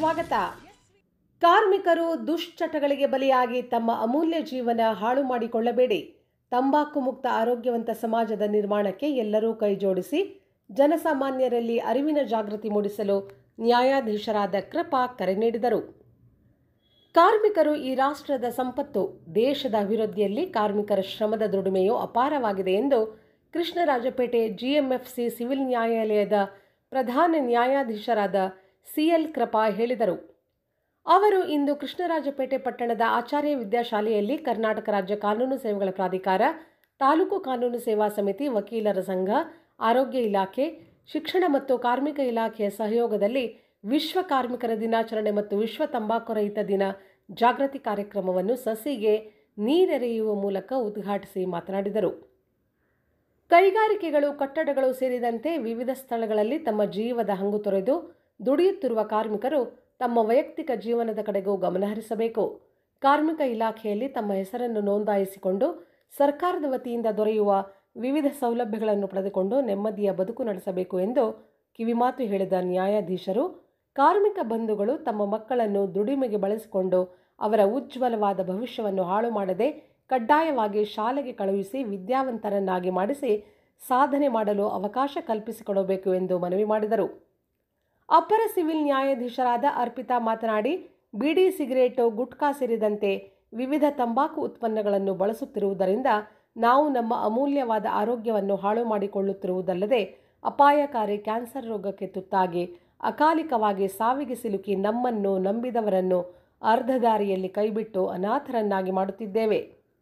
ಸ್ವಾಗತ. ಕಾರ್ಮಿಕರು ದುಶ್ಚಟಗಳಿಗೆ ಬಲಿಯಾಗಿ ತಮ್ಮ ಅಮೂಲ್ಯ ಜೀವನ ಹಾಳು ಮಾಡಿಕೊಳ್ಳಬೇಡಿ. ತಂಬಾಕು ಮುಕ್ತ ಆರೋಗ್ಯವಂತ ಸಮಾಜದ ನಿರ್ಮಾಣಕ್ಕೆ ಎಲ್ಲರೂ ಕೈಜೋಡಿಸಿ ಜನಸಾಮಾನ್ಯರಲ್ಲಿ ಅರಿವಿನ ಜಾಗೃತಿ ಮೂಡಿಸಲು ನ್ಯಾಯಾಧೀಶರಾದ ಕೃಪಾ ಕರೆ ನೀಡಿದರು. ಕಾರ್ಮಿಕರು ಈ ರಾಷ್ಟ್ರದ ಸಂಪತ್ತು. ದೇಶದ ಅಭಿವೃದ್ಧಿಯಲ್ಲಿ ಕಾರ್ಮಿಕರ ಶ್ರಮದ ದುಡಿಮೆಯು ಅಪಾರವಾಗಿದೆ ಎಂದು ಕೃಷ್ಣರಾಜಪೇಟೆ ಜಿಎಂಎಫ್ಸಿ ಸಿವಿಲ್ ನ್ಯಾಯಾಲಯದ ಪ್ರಧಾನ ನ್ಯಾಯಾಧೀಶರಾದ ಸಿಎಲ್ ಕೃಪಾ ಹೇಳಿದರು. ಅವರು ಇಂದು ಕೃಷ್ಣರಾಜಪೇಟೆ ಪಟ್ಟಣದ ಆಚಾರ್ಯ ವಿದ್ಯಾಶಾಲೆಯಲ್ಲಿ ಕರ್ನಾಟಕ ರಾಜ್ಯ ಕಾನೂನು ಸೇವೆಗಳ ಪ್ರಾಧಿಕಾರ, ತಾಲೂಕು ಕಾನೂನು ಸೇವಾ ಸಮಿತಿ, ವಕೀಲರ ಸಂಘ, ಆರೋಗ್ಯ ಇಲಾಖೆ, ಶಿಕ್ಷಣ ಮತ್ತು ಕಾರ್ಮಿಕ ಇಲಾಖೆಯ ಸಹಯೋಗದಲ್ಲಿ ವಿಶ್ವ ಕಾರ್ಮಿಕರ ದಿನಾಚರಣೆ ಮತ್ತು ವಿಶ್ವ ತಂಬಾಕು ರಹಿತ ದಿನ ಜಾಗೃತಿ ಕಾರ್ಯಕ್ರಮವನ್ನು ಸಸಿಗೆ ನೀರೆರೆಯುವ ಮೂಲಕ ಉದ್ಘಾಟಿಸಿ ಮಾತನಾಡಿದರು. ಕೈಗಾರಿಕೆಗಳು, ಕಟ್ಟಡಗಳು ಸೇರಿದಂತೆ ವಿವಿಧ ಸ್ಥಳಗಳಲ್ಲಿ ತಮ್ಮ ಜೀವದ ಹಂಗು ತೊರೆದು ದುಡಿಯುತ್ತಿರುವ ಕಾರ್ಮಿಕರು ತಮ್ಮ ವೈಯಕ್ತಿಕ ಜೀವನದ ಕಡೆಗೂ ಗಮನಹರಿಸಬೇಕು. ಕಾರ್ಮಿಕ ಇಲಾಖೆಯಲ್ಲಿ ತಮ್ಮ ಹೆಸರನ್ನು ನೋಂದಾಯಿಸಿಕೊಂಡು ಸರ್ಕಾರದ ವತಿಯಿಂದ ದೊರೆಯುವ ವಿವಿಧ ಸೌಲಭ್ಯಗಳನ್ನು ಪಡೆದುಕೊಂಡು ನೆಮ್ಮದಿಯ ಬದುಕು ನಡೆಸಬೇಕು ಎಂದು ಕಿವಿಮಾತು ಹೇಳಿದ ನ್ಯಾಯಾಧೀಶರು, ಕಾರ್ಮಿಕ ಬಂಧುಗಳು ತಮ್ಮ ಮಕ್ಕಳನ್ನು ದುಡಿಮೆಗೆ ಬಳಸಿಕೊಂಡು ಅವರ ಉಜ್ವಲವಾದ ಭವಿಷ್ಯವನ್ನು ಹಾಳು ಮಾಡದೆ ಕಡ್ಡಾಯವಾಗಿ ಶಾಲೆಗೆ ಕಳುಹಿಸಿ ವಿದ್ಯಾವಂತರನ್ನಾಗಿ ಮಾಡಿಸಿ ಸಾಧನೆ ಮಾಡಲು ಅವಕಾಶ ಕಲ್ಪಿಸಿಕೊಡಬೇಕು ಎಂದು ಮನವಿ ಮಾಡಿದರು. ಅಪರ ಸಿವಿಲ್ ನ್ಯಾಯಾಧೀಶರಾದ ಅರ್ಪಿತಾ ಮಾತನಾಡಿ, ಬೀಡಿ, ಸಿಗರೇಟು, ಗುಟ್ಕಾ ಸೇರಿದಂತೆ ವಿವಿಧ ತಂಬಾಕು ಉತ್ಪನ್ನಗಳನ್ನು ಬಳಸುತ್ತಿರುವುದರಿಂದ ನಾವು ನಮ್ಮ ಅಮೂಲ್ಯವಾದ ಆರೋಗ್ಯವನ್ನು ಹಾಳು ಮಾಡಿಕೊಳ್ಳುತ್ತಿರುವುದಲ್ಲದೆ ಅಪಾಯಕಾರಿ ಕ್ಯಾನ್ಸರ್ ರೋಗಕ್ಕೆ ತುತ್ತಾಗಿ ಅಕಾಲಿಕವಾಗಿ ಸಾವಿಗೆ ಸಿಲುಕಿ ನಮ್ಮನ್ನು ನಂಬಿದವರನ್ನು ಅರ್ಧ ದಾರಿಯಲ್ಲಿ ಕೈಬಿಟ್ಟು ಅನಾಥರನ್ನಾಗಿ ಮಾಡುತ್ತಿದ್ದೇವೆ.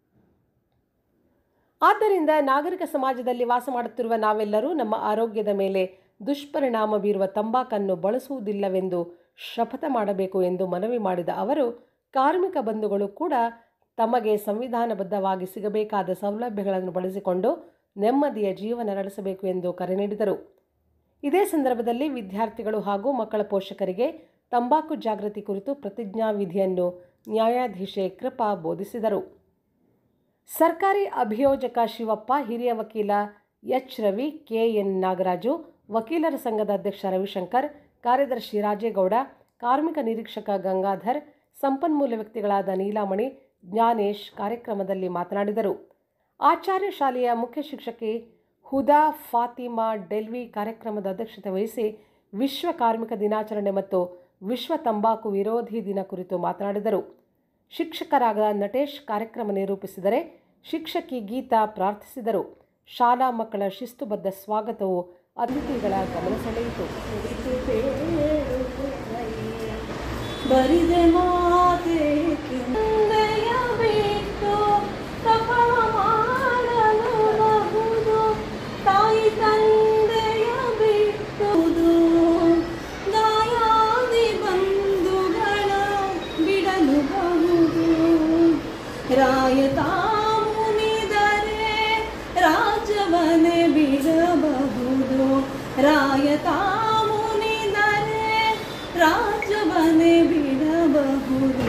ಆದ್ದರಿಂದ ನಾಗರಿಕ ಸಮಾಜದಲ್ಲಿ ವಾಸ ಮಾಡುತ್ತಿರುವ ನಾವೆಲ್ಲರೂ ನಮ್ಮ ಆರೋಗ್ಯದ ಮೇಲೆ ದುಷ್ಪರಿಣಾಮ ಬೀರುವ ತಂಬಾಕನ್ನು ಬಳಸುವುದಿಲ್ಲವೆಂದು ಶಪಥ ಮಾಡಬೇಕು ಎಂದು ಮನವಿ ಮಾಡಿದ ಅವರು, ಕಾರ್ಮಿಕ ಬಂಧುಗಳು ಕೂಡ ತಮಗೆ ಸಂವಿಧಾನಬದ್ಧವಾಗಿ ಸಿಗಬೇಕಾದ ಸೌಲಭ್ಯಗಳನ್ನು ಬಳಸಿಕೊಂಡು ನೆಮ್ಮದಿಯ ಜೀವನ ನಡೆಸಬೇಕು ಎಂದು ಕರೆ ನೀಡಿದರು. ಇದೇ ಸಂದರ್ಭದಲ್ಲಿ ವಿದ್ಯಾರ್ಥಿಗಳು ಹಾಗೂ ಮಕ್ಕಳ ಪೋಷಕರಿಗೆ ತಂಬಾಕು ಜಾಗೃತಿ ಕುರಿತು ಪ್ರತಿಜ್ಞಾವಿಧಿಯನ್ನು ನ್ಯಾಯಾಧೀಶೆ ಕೃಪಾ ಬೋಧಿಸಿದರು. ಸರ್ಕಾರಿ ಅಭಿಯೋಜಕ ಶಿವಪ್ಪ, ಹಿರಿಯ ವಕೀಲ ಎಚ್ ರವಿ, ಕೆಎನ್ ನಾಗರಾಜು, ವಕೀಲರ ಸಂಘದ ಅಧ್ಯಕ್ಷ ರವಿಶಂಕರ್, ಕಾರ್ಯದರ್ಶಿ ರಾಜೇಗೌಡ, ಕಾರ್ಮಿಕ ನಿರೀಕ್ಷಕ ಗಂಗಾಧರ್, ಸಂಪನ್ಮೂಲ ವ್ಯಕ್ತಿಗಳಾದ ನೀಲಾಮಣಿ, ಜ್ಞಾನೇಶ್ ಕಾರ್ಯಕ್ರಮದಲ್ಲಿ ಮಾತನಾಡಿದರು. ಆಚಾರ್ಯ ಶಾಲೆಯ ಮುಖ್ಯ ಶಿಕ್ಷಕಿ ಹುದಾ ಫಾತಿಮಾ ಡೆಲ್ವಿ ಕಾರ್ಯಕ್ರಮದ ಅಧ್ಯಕ್ಷತೆ ವಹಿಸಿ ವಿಶ್ವ ಕಾರ್ಮಿಕ ದಿನಾಚರಣೆ ಮತ್ತು ವಿಶ್ವ ತಂಬಾಕು ವಿರೋಧಿ ದಿನ ಕುರಿತು ಮಾತನಾಡಿದರು. ಶಿಕ್ಷಕರಾದ ನಟೇಶ್ ಕಾರ್ಯಕ್ರಮ ನಿರೂಪಿಸಿದರೆ, ಶಿಕ್ಷಕಿ ಗೀತಾ ಪ್ರಾರ್ಥಿಸಿದರು. ಶಾಲಾ ಮಕ್ಕಳ ಶಿಸ್ತುಬದ್ಧ ಸ್ವಾಗತವು ಅತಿಥಿಗಳ ಗಮನ ಸೆಳೆಯಿತು. ರಾಯತಾ ಮುನಿದರೆ ರಾಜವನೆ ಬಿಡಬಹುದು, ರಾಯತಾ ಮುನಿದರೆ ರಾಜವನೆ ಬಿಡಬಹುದು.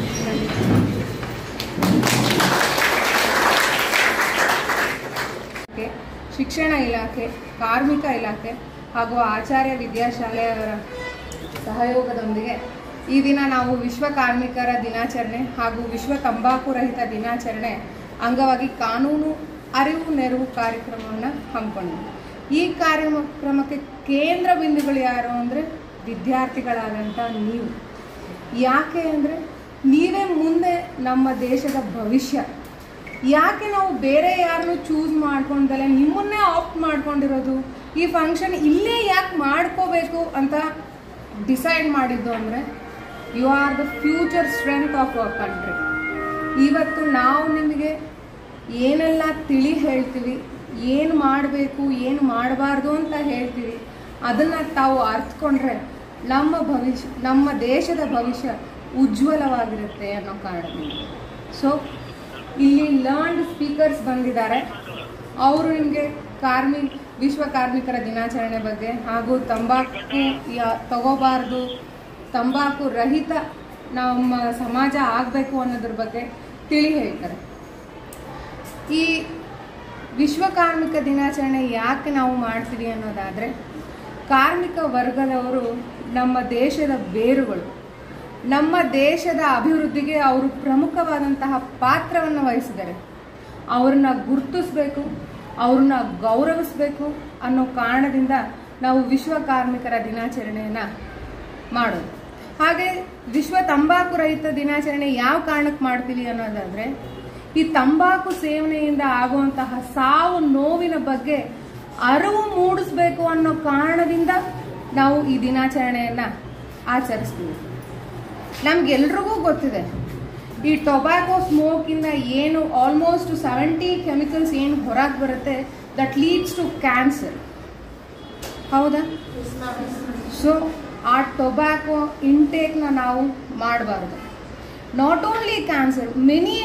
ಶಿಕ್ಷಣ ಇಲಾಖೆ, ಕಾರ್ಮಿಕ ಇಲಾಖೆ ಹಾಗೂ ಆಚಾರ್ಯ ವಿದ್ಯಾಶಾಲೆಯವರ ಸಹಯೋಗದೊಂದಿಗೆ ಈ ದಿನ ನಾವು ವಿಶ್ವ ಕಾರ್ಮಿಕರ ದಿನಾಚರಣೆ ಹಾಗೂ ವಿಶ್ವ ತಂಬಾಕು ರಹಿತ ದಿನಾಚರಣೆ ಅಂಗವಾಗಿ ಕಾನೂನು ಅರಿವು ನೆರವು ಕಾರ್ಯಕ್ರಮವನ್ನು ಹಮ್ಮಿಕೊಂಡಿದ್ದೀವಿ. ಈ ಕಾರ್ಯಕ್ರಮಕ್ಕೆ ಕೇಂದ್ರ ಬಿಂದುಗಳು ಯಾರು ಅಂದರೆ ವಿದ್ಯಾರ್ಥಿಗಳಾದಂಥ ನೀವು. ಯಾಕೆ ಅಂದರೆ ನೀವೇ ಮುಂದೆ ನಮ್ಮ ದೇಶದ ಭವಿಷ್ಯ. ಯಾಕೆ ನಾವು ಬೇರೆ ಯಾರನ್ನು ಚೂಸ್ ಮಾಡ್ಕೊಂಡಲ್ಲ ನಿಮ್ಮನ್ನೇ ಆಪ್ಟ್ ಮಾಡ್ಕೊಂಡಿರೋದು? ಈ ಫಂಕ್ಷನ್ ಇಲ್ಲೇ ಯಾಕೆ ಮಾಡ್ಕೋಬೇಕು ಅಂತ ಡಿಸೈಡ್ ಮಾಡಿದ್ದು ಅಂದರೆ, you are the future strength of our country. ಇವತ್ತು ನಾವು ನಿಮಗೆ ಏನೆಲ್ಲ ತಿಳಿ ಹೇಳ್ತೀವಿ, ಏನು ಮಾಡಬೇಕು ಏನು ಮಾಡಬಾರ್ದು ಅಂತ ಹೇಳ್ತೀವಿ, ಅದನ್ನು ತಾವು ಅರ್ಥಕೊಂಡ್ರೆ ನಮ್ಮ ದೇಶದ ಭವಿಷ್ಯ ಉಜ್ವಲವಾಗಿರುತ್ತೆ ಅನ್ನೋ ಕಾರಣದಿಂದ. ಸೊ ಇಲ್ಲಿ ಲರ್ನ್ಡ್ ಸ್ಪೀಕರ್ಸ್ ಬಂದಿದ್ದಾರೆ. ಅವರು ನಿಮಗೆ ವಿಶ್ವ ಕಾರ್ಮಿಕರ ದಿನಾಚರಣೆ ಬಗ್ಗೆ ಹಾಗೂ ತಂಬಾಕು ತಗೋಬಾರ್ದು, ತಂಬಾಕು ರಹಿತ ನಮ್ಮ ಸಮಾಜ ಆಗಬೇಕು ಅನ್ನೋದ್ರ ಬಗ್ಗೆ ತಿಳಿ ಹೇಳ್ತಾರೆ. ಈ ವಿಶ್ವ ಕಾರ್ಮಿಕ ದಿನಾಚರಣೆ ಯಾಕೆ ನಾವು ಮಾಡ್ತೀವಿ ಅನ್ನೋದಾದರೆ, ಕಾರ್ಮಿಕ ವರ್ಗದವರು ನಮ್ಮ ದೇಶದ ಬೇರುಗಳು. ನಮ್ಮ ದೇಶದ ಅಭಿವೃದ್ಧಿಗೆ ಅವರು ಪ್ರಮುಖವಾದಂತಹ ಪಾತ್ರವನ್ನು ವಹಿಸಿದ್ದಾರೆ. ಅವ್ರನ್ನ ಗುರುತಿಸಬೇಕು, ಅವ್ರನ್ನ ಗೌರವಿಸಬೇಕು ಅನ್ನೋ ಕಾರಣದಿಂದ ನಾವು ವಿಶ್ವ ಕಾರ್ಮಿಕರ ದಿನಾಚರಣೆಯನ್ನು ಮಾಡೋದು. ಹಾಗೆ ವಿಶ್ವ ತಂಬಾಕು ರಹಿತ ದಿನಾಚರಣೆ ಯಾವ ಕಾರಣಕ್ಕೆ ಮಾಡ್ತೀವಿ ಅನ್ನೋದಾದರೆ, ಈ ತಂಬಾಕು ಸೇವನೆಯಿಂದ ಆಗುವಂತಹ ಸಾವು ನೋವಿನ ಬಗ್ಗೆ ಅರಿವು ಮೂಡಿಸ್ಬೇಕು ಅನ್ನೋ ಕಾರಣದಿಂದ ನಾವು ಈ ದಿನಾಚರಣೆಯನ್ನು ಆಚರಿಸ್ತೀವಿ. ನಮ್ಗೆಲ್ರಿಗೂ ಗೊತ್ತಿದೆ, ಈ ಟೊಬ್ಯಾಕೊ ಸ್ಮೋಕಿಂದ ಏನು ಆಲ್ಮೋಸ್ಟ್ 70 ಕೆಮಿಕಲ್ಸ್ ಏನು ಹೊರಗೆ ಬರುತ್ತೆ, ದಟ್ ಲೀಡ್ಸ್ ಟು ಕ್ಯಾನ್ಸರ್. ಹೌದಾ? ಸೊ ಆ ಟೊಬ್ಯಾಕೊ ಇಂಟೇಕ್ನ ನಾವು ಮಾಡಬಾರ್ದು. Not only cancer, many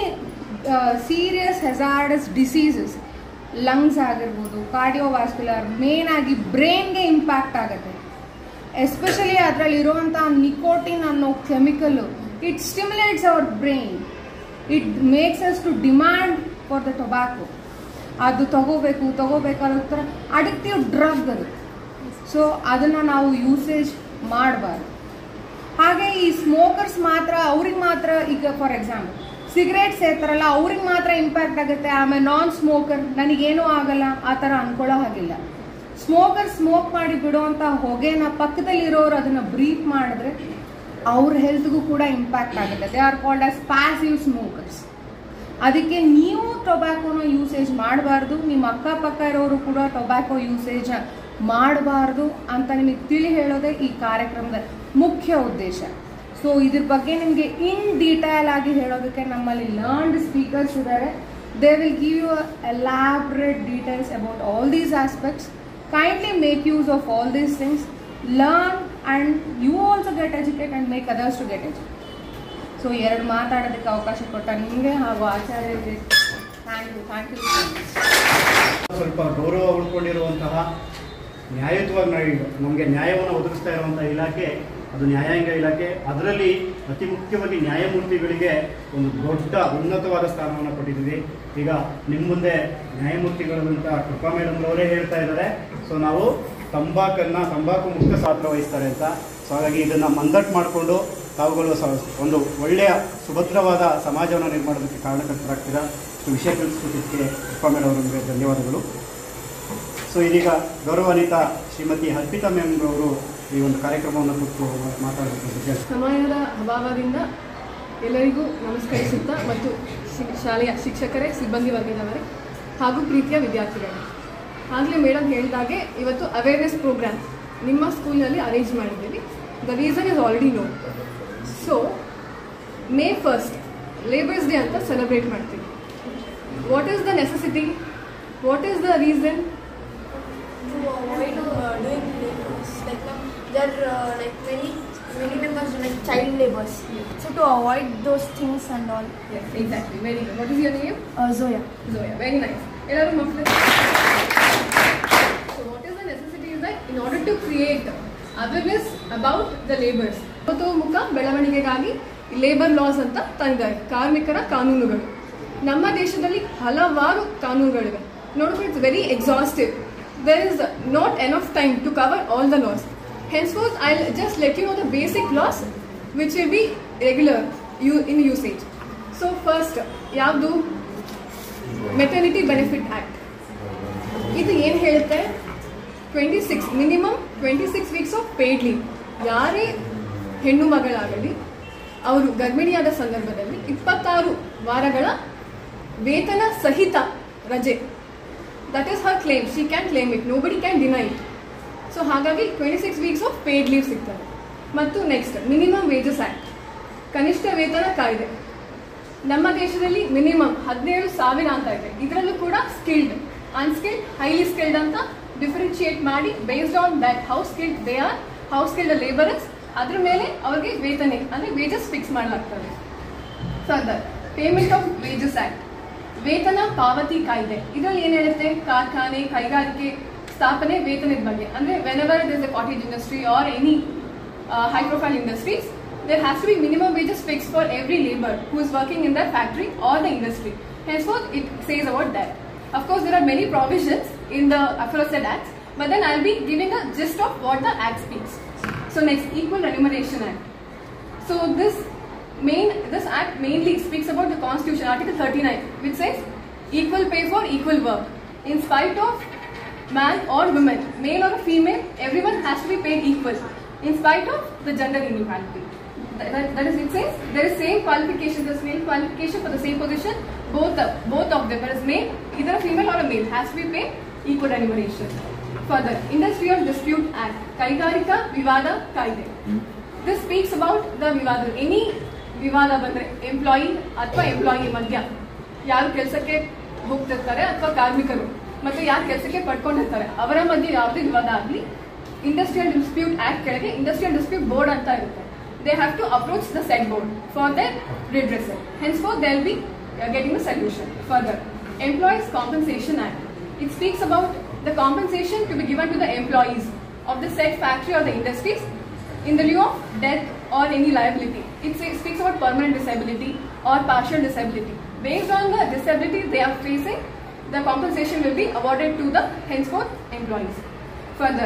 serious hazardous diseases, lungs ಆಗಿರ್ಬೋದು, ಕಾರ್ಡಿಯೋವಾಸ್ಕ್ಯುಲರ್, ಮೇನ್ ಆಗಿ ಬ್ರೈನ್ಗೆ ಇಂಪ್ಯಾಕ್ಟ್ ಆಗುತ್ತೆ. ಎಸ್ಪೆಷಲಿ ಅದರಲ್ಲಿರುವಂಥ ನಿಕೋಟಿನ್ ಅನ್ನೋ chemical, it stimulates our brain, it makes us to demand for the tobacco. ಅದು ತಗೋಬೇಕಾದ ಥರ ಅಡಿಕ್ಟಿವ್ ಡ್ರಗ್ ಅದು. ಸೊ ಅದನ್ನು ನಾವು ಯೂಸೇಜ್ ಮಾಡಬಾರ್ದು. ಹಾಗೆ ಈ ಸ್ಮೋಕರ್ಸ್ ಮಾತ್ರ, ಅವ್ರಿಗೆ ಮಾತ್ರ, ಈಗ ಫಾರ್ ಎಕ್ಸಾಂಪಲ್ ಸಿಗರೇಟ್ ಸೇರ್ತಾರಲ್ಲ, ಅವ್ರಿಗೆ ಮಾತ್ರ ಇಂಪ್ಯಾಕ್ಟ್ ಆಗುತ್ತೆ, ಆಮೇಲೆ ನಾನ್ ಸ್ಮೋಕರ್ ನನಗೇನೂ ಆಗಲ್ಲ ಆ ಥರ ಅನ್ಕೊಳ್ಳೋ ಹಾಗಿಲ್ಲ. ಸ್ಮೋಕರ್ ಸ್ಮೋಕ್ ಮಾಡಿ ಬಿಡುವಂಥ ಹೊಗೆನ ಪಕ್ಕದಲ್ಲಿರೋರು ಅದನ್ನು ಬ್ರೀತ್ ಮಾಡಿದ್ರೆ ಅವ್ರ ಹೆಲ್ತ್ಗೂ ಕೂಡ ಇಂಪ್ಯಾಕ್ಟ್ ಆಗುತ್ತೆ. They are called as passive smokers. ಅದಕ್ಕೆ ನೀವು ಟೊಬ್ಯಾಕೋನ ಯೂಸೇಜ್ ಮಾಡಬಾರ್ದು, ನಿಮ್ಮ ಅಕ್ಕಪಕ್ಕ ಇರೋರು ಕೂಡ ಟೊಬ್ಯಾಕೊ ಯೂಸೇಜ್ ಮಾಡಬಾರ್ದು ಅಂತ ನಿಮಗೆ ತಿಳಿ ಹೇಳೋದೇ ಈ ಕಾರ್ಯಕ್ರಮದ ಮುಖ್ಯ ಉದ್ದೇಶ. ಸೊ ಇದ್ರ ಬಗ್ಗೆ ನಿಮಗೆ ಇನ್ ಡೀಟೇಲ್ ಆಗಿ ಹೇಳೋದಕ್ಕೆ ನಮ್ಮಲ್ಲಿ ಲರ್ನ್ಡ್ ಸ್ಪೀಕರ್ಸ್ ಇದ್ದಾರೆ. They will give you elaborate details about all these aspects. Kindly make use of all these things, learn and you also get educated and make others to get educated. So ಎರಡು ಮಾತಾಡೋದಕ್ಕೆ ಅವಕಾಶ ಕೊಟ್ಟ ನಿಮಗೆ ಹಾಗೂ ಆಚಾರ್ಯರಿಗೆ thank you. ಸ್ವಲ್ಪ ಗೌರವ ಉಳ್ಕೊಂಡಿರುವಂತಹ ನ್ಯಾಯಯುತವಾಗಿ ನಮಗೆ ನ್ಯಾಯವನ್ನು ಒದಗಿಸ್ತಾ ಇರುವಂಥ ಇಲಾಖೆ ಅದು ನ್ಯಾಯಾಂಗ ಇಲಾಖೆ. ಅದರಲ್ಲಿ ಅತಿ ಮುಖ್ಯವಾಗಿ ನ್ಯಾಯಮೂರ್ತಿಗಳಿಗೆ ಒಂದು ದೊಡ್ಡ ಉನ್ನತವಾದ ಸ್ಥಾನವನ್ನು ಕೊಟ್ಟಿದ್ದೀವಿ. ಈಗ ನಿಮ್ಮ ಮುಂದೆ ನ್ಯಾಯಮೂರ್ತಿಗಳಂತ ಕೃಪಾ ಮೇಡಮ್ ಅವರೇ ಹೇಳ್ತಾ ಇದ್ದಾರೆ, ಸೊ ನಾವು ತಂಬಾಕು ಮುಕ್ತ ಪಾತ್ರ ವಹಿಸ್ತಾರೆ ಅಂತ. ಸೊ ಹಾಗಾಗಿ ಇದನ್ನು ಮಂದಟ್ಟು ಮಾಡಿಕೊಂಡು ತಾವುಗಳು ಒಂದು ಒಳ್ಳೆಯ ಸುಭದ್ರವಾದ ಸಮಾಜವನ್ನು ನಿರ್ಮಾಣಕ್ಕೆ ಕಾರಣಕರ್ತರಾಗ್ತೀರಾ. ವಿಷಯ ತಿಳಿಸ್ಕೊಟ್ಟಿದ್ದಕ್ಕೆ ಕೃಪಾ ಮೇಡಮ್ ಅವರಿಗೆ ಧನ್ಯವಾದಗಳು. ಸೊ ಇದೀಗ ಗೌರವಾನ್ವಿತ ಶ್ರೀಮತಿ ಅರ್ಪಿತಾ ಮ್ಯಾಮ್ ಅವರು ಈ ಒಂದು ಕಾರ್ಯಕ್ರಮವನ್ನು ಕುರಿತು ಮಾತಾಡಬೇಕು. ಸಮಯದ ಅಭಾವದಿಂದ ಎಲ್ಲರಿಗೂ ನಮಸ್ಕರಿಸುತ್ತಾ ಮತ್ತು ಶಾಲೆಯ ಶಿಕ್ಷಕರೇ, ಸಿಬ್ಬಂದಿ ವರ್ಗದವರೇ ಹಾಗೂ ಪ್ರೀತಿಯ ವಿದ್ಯಾರ್ಥಿಗಳೇ, ಆಗಲೇ ಮೇಡಮ್ ಹೇಳಿದಾಗೆ ಇವತ್ತು ಅವೇರ್ನೆಸ್ ಪ್ರೋಗ್ರಾಮ್ ನಿಮ್ಮ ಸ್ಕೂಲ್ನಲ್ಲಿ ಅರೇಂಜ್ ಮಾಡಿದ್ದೀವಿ. The reason is already know. So May 1st labours day ಅಂತ ಸೆಲೆಬ್ರೇಟ್ ಮಾಡ್ತೀವಿ. What is the necessity? What is the reason? To avoid doing labors, there are like many members like child labors. Yes. So to avoid those things and all. Yes, exactly. Very good. What is your name? Zoya. Zoya. Very nice. Ellaru mafle. So what is the necessity is that in order to create awareness about the labours, ಮುಖ ಬೆಳವಣಿಗೆಗಾಗಿ labour loss ಅಂತ ತಂದಿದ್ದಾರೆ, ಕಾರ್ಮಿಕರ ಕಾನೂನುಗಳು. ನಮ್ಮ ದೇಶದಲ್ಲಿ ಹಲವಾರು ಕಾನೂನುಗಳಿವೆ. ನೋಡಿದ್ರೆ it's very exhaustive. There is not enough time to cover all the laws. Henceforth, I'll just let you know the basic laws which will be regular in usage. So first, ಯಾವುದು? Maternity benefit act. ಇದು ಏನು ಹೇಳುತ್ತೆ? 26 minimum 26 weeks of paid leave. ಯಾರೇ ಹೆಣ್ಣು ಮಗಳಾಗಲಿ ಅವರು ಗರ್ಭಿಣಿಯಾದ ಸಂದರ್ಭದಲ್ಲಿ 26 ವಾರಗಳ ವೇತನ ಸಹಿತ ರಜೆ. That is her claim. She can claim it. Nobody can deny it. So ಹಾಗಾಗಿ 26 ವೀಕ್ಸ್ ಆಫ್ ಪೇಯ್ಡ್ ಲೀವ್ ಸಿಗ್ತದೆ. ಮತ್ತು ನೆಕ್ಸ್ಟ್ ಮಿನಿಮಮ್ ವೇಜಸ್ ಆ್ಯಕ್ಟ್, ಕನಿಷ್ಠ ವೇತನ ಕಾಯ್ದೆ. ನಮ್ಮ ದೇಶದಲ್ಲಿ ಮಿನಿಮಮ್ 17,000 ಅಂತ ಇದೆ. ಇದರಲ್ಲೂ ಕೂಡ ಸ್ಕಿಲ್ಡ್, ಅನ್ಸ್ಕಿಲ್ಡ್, ಹೈಲಿ ಸ್ಕಿಲ್ಡ್ ಅಂತ ಡಿಫರೆನ್ಶಿಯೇಟ್ ಮಾಡಿ based on that how skilled they are, how skilled labourers, ಅದ್ರ ಮೇಲೆ ಅವ್ರಿಗೆ ವೇತನ ಅಂದರೆ ವೇಜಸ್ ಫಿಕ್ಸ್ ಮಾಡಲಾಗ್ತದೆ. Further payment of wages act, ವೇತನ ಪಾವತಿ ಕಾಯ್ದೆ. ಇದರಲ್ಲಿ ಏನು ಹೇಳುತ್ತೆ? ಕಾರ್ಖಾನೆ, ಕೈಗಾರಿಕೆ ಸ್ಥಾಪನೆ ವೇತನದ ಬಗ್ಗೆ. ಅಂದರೆ whenever there is a cottage industry or any high profile industries, there has to be minimum wages fixed for every labor who is working in the factory or the industry. Henceforth, it says about that. Of course, there are many provisions in the aforesaid acts, but then I'll be giving a gist of what the act speaks. So next, Equal Remuneration Act. So this act mainly speaks about the Constitution, Article 39, which says equal pay for equal work. In spite of man or woman, male or female, everyone has to be paid equal in spite of the gender inequality. That is, it says there is same qualification, the same qualification for the same position, both of them, whereas male, either a female or a male, has to be paid equal remuneration. Further, Industrial Dispute Act, Kaigarika Vivada Kaide. This speaks about the Vivada. Any Vivada bandre employee ಅಥವಾ employee ಮಧ್ಯ ಯಾರು ಕೆಲಸಕ್ಕೆ ಹೋಗ್ತಿರ್ತಾರೆ ಅಥವಾ ಕಾರ್ಮಿಕರು ಮತ್ತು ಯಾರು ಕೆಲಸಕ್ಕೆ ಪಡ್ಕೊಂಡಿರ್ತಾರೆ ಅವರ ಮಧ್ಯೆ ಯಾವುದೇ ವಿವಾದ ಆಗಲಿ ಇಂಡಸ್ಟ್ರಿಯಲ್ ಡಿಸ್ಪ್ಯೂಟ್ ಆಕ್ಟ್ ಕೆಳಗೆ ಇಂಡಸ್ಟ್ರಿಯಲ್ ಡಿಸ್ಪ್ಯೂಟ್ ಬೋರ್ಡ್ ಅಂತ ಇರುತ್ತೆ. They have to approach the said board for their redressal. Henceforth, they will be getting a solution. Further, Employees Compensation Act. It speaks about the compensation to be given to the employees of the said factory or the industries in the lieu of death or any liability. It speaks about permanent disability or partial disability. Based on the disability they are facing, the compensation will be awarded to the henceforth employees. Further,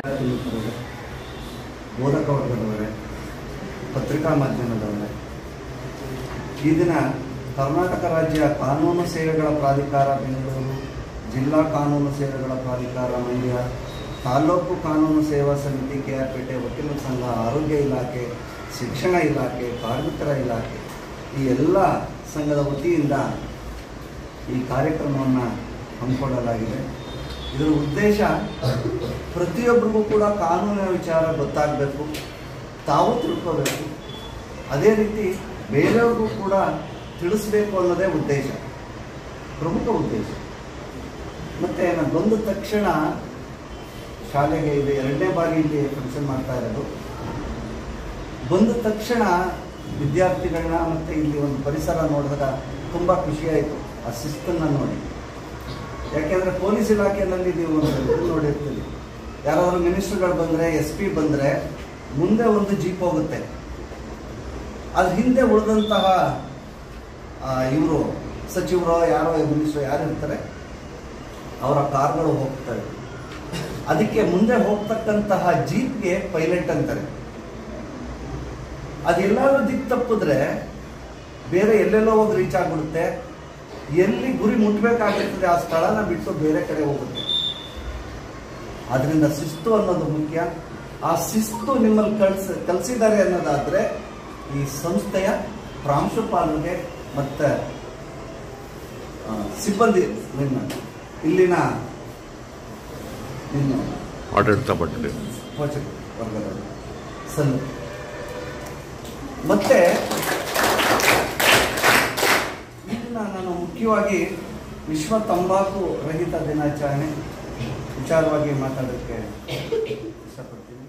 ಬೋಧಕ ವರ್ಗದವರೇ, ಪತ್ರಿಕಾ ಮಾಧ್ಯಮದವರೇ, ಈ ದಿನ ಕರ್ನಾಟಕ ರಾಜ್ಯ ಕಾನೂನು ಸೇವೆಗಳ ಪ್ರಾಧಿಕಾರ ಬೆಂಗಳೂರು, ಜಿಲ್ಲಾ ಕಾನೂನು ಸೇವೆಗಳ ಪ್ರಾಧಿಕಾರ ಮಂಡ್ಯ, ತಾಲೂಕು ಕಾನೂನು ಸೇವಾ ಸಮಿತಿ ಕೆಆರ್ಪೇಟೆ, ವಕೀಲರ ಸಂಘ, ಆರೋಗ್ಯ ಇಲಾಖೆ, ಶಿಕ್ಷಣ ಇಲಾಖೆ, ಕಾರ್ಮಿಕರ ಇಲಾಖೆ, ಈ ಎಲ್ಲ ಸಂಘದ ವತಿಯಿಂದ ಈ ಕಾರ್ಯಕ್ರಮವನ್ನು ಹಮ್ಮಿಕೊಳ್ಳಲಾಗಿದೆ. ಇದರ ಉದ್ದೇಶ ಪ್ರತಿಯೊಬ್ಬರಿಗೂ ಕೂಡ ಕಾನೂನಿನ ವಿಚಾರ ಗೊತ್ತಾಗಬೇಕು, ತಾವು ತಿಳ್ಕೋಬೇಕು, ಅದೇ ರೀತಿ ಬೇರೆಯವ್ರಿಗೂ ಕೂಡ ತಿಳಿಸ್ಬೇಕು ಅನ್ನೋದೇ ಉದ್ದೇಶ, ಪ್ರಮುಖ ಉದ್ದೇಶ. ಮತ್ತು ನಾನು ಬಂದ ತಕ್ಷಣ ಶಾಲೆಗೆ ಇದು 2ನೇ ಬಾರಿ ಇಲ್ಲಿ ಫಂಕ್ಷನ್ ಮಾಡ್ತಾ ಇರೋದು. ಬಂದ ತಕ್ಷಣ ವಿದ್ಯಾರ್ಥಿಗಳನ್ನ ಮತ್ತು ಇಲ್ಲಿ ಒಂದು ಪರಿಸರ ನೋಡಿದಾಗ ತುಂಬ ಖುಷಿಯಾಯಿತು, ಆ ಶಿಸ್ತನ್ನು ನೋಡಿ. ಯಾಕೆಂದರೆ ಪೊಲೀಸ್ ಇಲಾಖೆಯಲ್ಲಿ ನೀವು ಒಂದು ನೋಡಿರ್ತೀವಿ, ಯಾರಾದರೂ ಮಿನಿಸ್ಟ್ರುಗಳು ಬಂದರೆ, SP ಬಂದರೆ ಮುಂದೆ ಒಂದು ಜೀಪ್ ಹೋಗುತ್ತೆ, ಅದ್ರ ಹಿಂದೆ ಉಳಿದಂತಹ ಇವರು ಸಚಿವರು ಯಾರೋ ಮಿನಿಸ್ಟ್ರು ಯಾರು ಇರ್ತಾರೆ ಅವರ ಕಾರ್ಗಳು ಹೋಗ್ತವೆ. ಅದಕ್ಕೆ ಮುಂದೆ ಹೋಗ್ತಕ್ಕಂತಹ ಜೀಪ್ಗೆ ಪೈಲಟ್ ಅಂತಾರೆ. ಅದೆಲ್ಲರೂ ದಿಕ್ಕು ತಪ್ಪಿದ್ರೆ ಬೇರೆ ಎಲ್ಲೆಲ್ಲೋ ಹೋಗಿ ರೀಚ್ ಆಗಿಬಿಡುತ್ತೆ. ಎಲ್ಲಿ ಗುರಿ ಮುಟ್ಟಬೇಕಾಗಿರ್ತದೆ ಆ ಸ್ಥಳನ ಬಿಟ್ಟು ಬೇರೆ ಕಡೆ ಹೋಗುತ್ತೆ. ಅದರಿಂದ ಶಿಸ್ತು ಅನ್ನೋದು ಮುಖ್ಯ. ಆ ಶಿಸ್ತು ನಿಮ್ಮಲ್ಲಿ ಕಲಿಸಿದ್ದಾರೆ ಅನ್ನೋದಾದರೆ ಈ ಸಂಸ್ಥೆಯ ಪ್ರಾಂಶುಪಾಲರಿಗೆ ಮತ್ತು ಸಿಬ್ಬಂದಿ ಇಲ್ಲಿನ ಆಡಳಿತ ಪಟ್ಟಿದೆ ಪೋಷಕ ವರ್ಗದವರು ಮತ್ತೆ ಇದನ್ನ ನಾನು ಮುಖ್ಯವಾಗಿ ವಿಶ್ವ ತಂಬಾಕು ರಹಿತ ದಿನಾಚರಣೆ ವಿಚಾರವಾಗಿ ಮಾತಾಡೋಕ್ಕೆ ಇಷ್ಟಪಡ್ತೀನಿ.